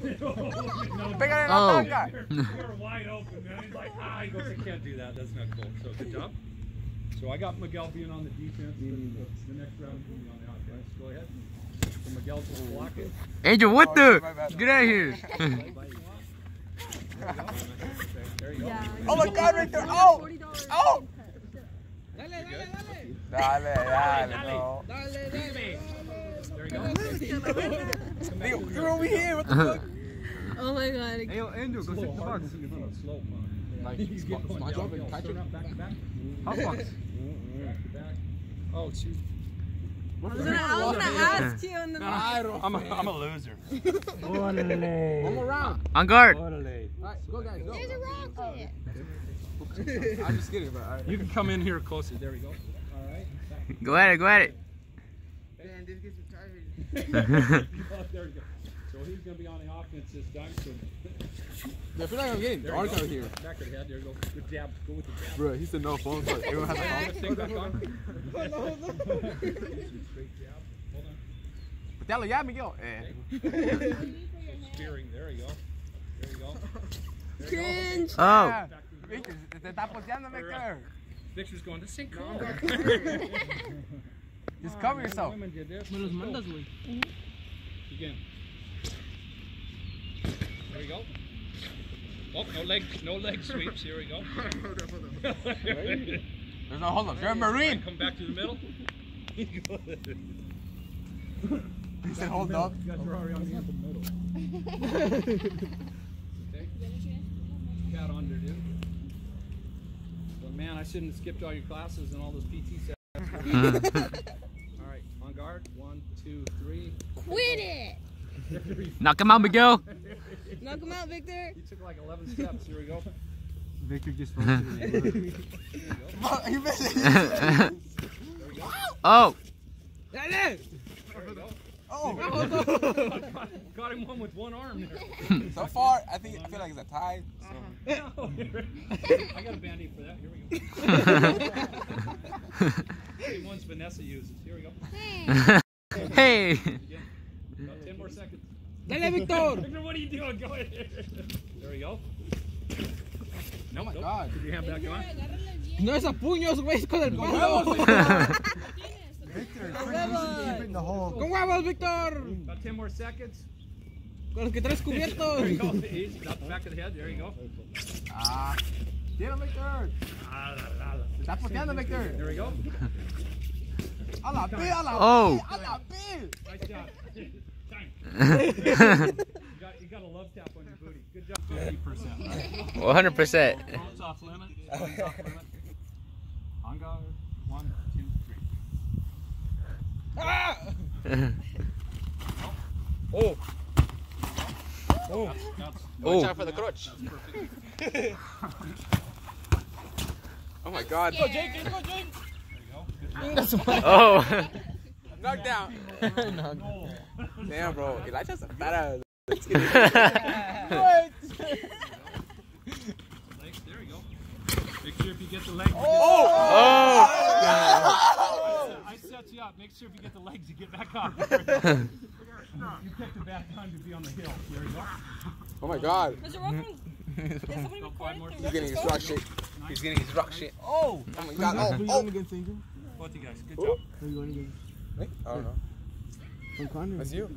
Pégale la tanga. You're wide open, man. He's like, he goes, I can't do that. That's not cool. So good job. So I got Miguel being on the defense. The next round is going to be on the offense. Go ahead. So Miguel's just blocking. Angel, what the? Get out of here. There you go. Oh my God, Victor. Oh. Oh. Dale. Dale, no. There you go. You're over here. What the fuck? Oh my God. Hey, Angel, go sit the box. Slow. Like, He's getting going my job down. is catching. Back to back. Hot box. Back to back. Oh, shoot. I was gonna ask you in the I'm a loser. I'm around. On guard. Alright, go guys, go. There's a rocket. I'm just kidding, but alright. You can come in here closer. There we go. All right. Go at it. Man, this gets tired. There you go. So he's going to be on the offense this time. So I feel like I'm getting dark out here. back of the head. There you go. Good jab. Go with the jab. Bro, he said no phone, so everyone has a phone. Stay back on. Straight jab. Hold on. Dale, ya, Miguel. Spearing. There you go. There you go. Cringe. Oh. Victor, te está posteando, Victor. Victor's going to sink. Just cover yourself. Women did this. Again. There we go. Oh, no leg sweeps. Here we go. There's no hold up. You're a Marine. Come back to the middle. He said hold up. You guys are already on the middle. Okay. Got on there, dude. Well, man, I shouldn't have skipped all your classes and all those PT sessions. All right, on guard. 1, 2, 3. Quit it. Knock him out, Miguel. Knock him out, Victor. He took like 11 steps. Here we go. Victor just roasted it. He missed it. There we go. Oh. There we go. Oh. Got him one with one arm there. So far, I feel like it's a tie. So. I got a band-aid for that. Here we go. The ones Vanessa uses. Here we go. Hey. Again. About 10 more seconds. Dale, Victor. Victor, what are you doing? Go ahead. There we go. Oh my God. Put your hand back on. No es a puños, güey, con el palo. Victor, deep in the hole. Con huevos, Victor. About 10 more seconds. Con los que traes There cubiertos. you go. Easy. Not the back of the head. There you go. Ah. Tira, Victor. Te está posteando, Victor. There we go. A la P, a la Oh. P, a la P. Nice job. Time. You got a love tap on your booty. Good job. 50%. 100%. Bounce off limit. Bounce off limit. On guard. 1, 2, 3. Ah. Oh. Oh. Oh. Time for the crutch. Oh my God. Go, Jake. Go, Jake. There you go. Oh. Knock down. No. Damn, bro. Elijah's a badass. Legs. There you go. Make sure if you get the legs. Oh. I set you up. Make sure if you get the legs, you get back up. You picked a bad time to be on the hill. There you go. Oh my God. Is somebody Go 5 more He's getting his rock shit. He's getting his rock shit. Oh! Oh my God. Oh. Both you guys. Good job. Me? I don't know. That's you.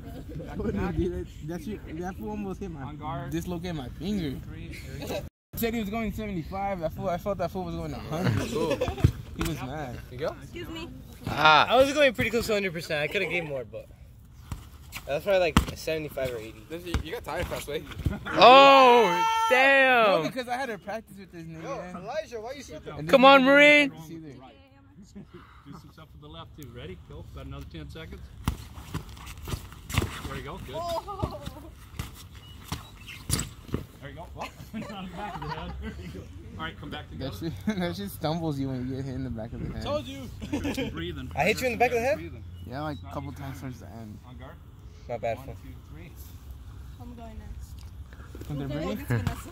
That fool almost hit On guard. dislocate my finger. 3. There you go. He said he was going 75. I felt that fool was going 100. He was mad. You go? Excuse me. Ah. I was going pretty close to 100%. I could have gave more, but that's probably like 75 or 80. You got tired fast, way. Oh. No, Damn. because I had to practice with this nigga. Elijah, why you slipping? Come on, Marine. See there. Do some stuff to the left too. Ready? Go. Got another 10 seconds. There you go. Good. Oh. There you go. Well, it's on the back of the head. There you go. All right, come back together. That shit stumbles you when you get hit in the back of the head. Told you. Breathing. I hit you in the back of the head? Breathing. Yeah, like a couple times towards the end. On guard. Not bad. 1, 2, 3. I'm going next. When they're Okay, bringing. it's Vanessa.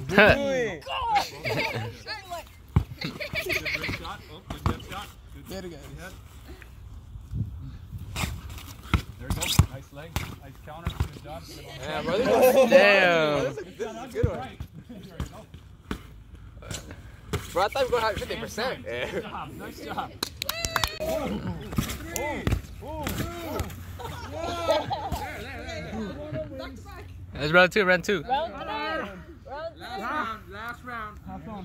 Good break shot. Oh, good head shot. Good Get it, guys. head. There you Nice leg. Nice counter. Good job. Yeah, brother. Damn. This is a good one. Bro, I thought we were going to have 50%. Yeah. Nice job. Nice job. That's round two, round two. Round three. Last round. Have fun.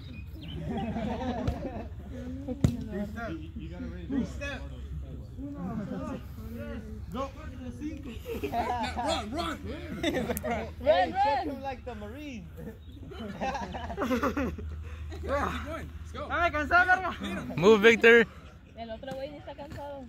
You gotta raise Three step. Go. Run. Run. like the Marine. Keep going. Let's go. Ay, cansado, carga. Move, Victor. El otro güey ni está cansado.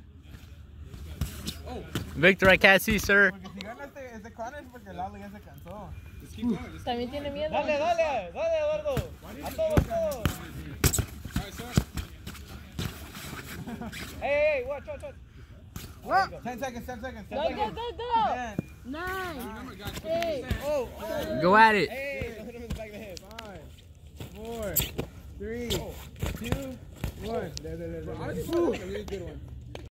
Victor, I can't see, sir. Porque si gana este corner es porque Lalo ya se cansó. Let's keep going. También tiene miedo. Dale, Eduardo. A todos. Alright, sir. Hey, watch. What? 10 seconds. Go. 10. 9, Remember, guys, 8. Go at it. Hey, don't hit him in the back of the head. 5, 4, 3, 2, 1. Bro, I think that's a really good one.